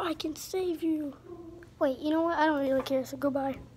I can save you. Wait, you know what? I don't really care, so goodbye.